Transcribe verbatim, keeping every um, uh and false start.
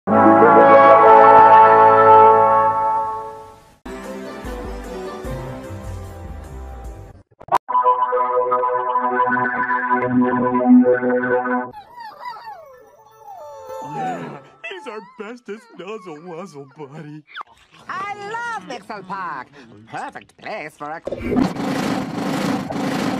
Yeah, he's our bestest nuzzle wuzzle buddy. I love Mixel Park. Perfect place for a...